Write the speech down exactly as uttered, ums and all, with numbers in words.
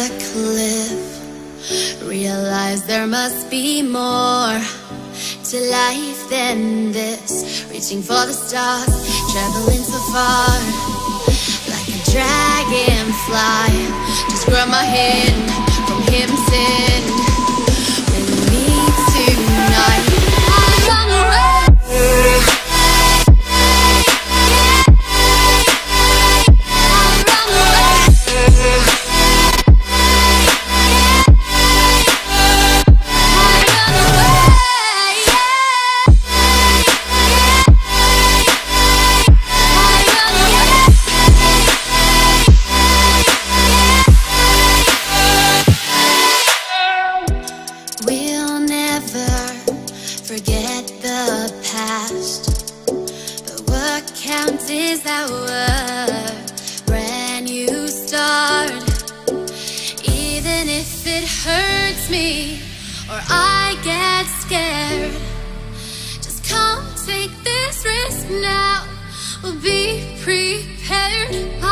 a cliff. Realize there must be more to life than this. Reaching for the stars, traveling so far, like a dragonfly. Just grab my hand from heaven's send. With me tonight, I run away. Forget the past, but what counts is our brand new start. Even if it hurts me or I get scared, just come take this risk now. We'll be prepared.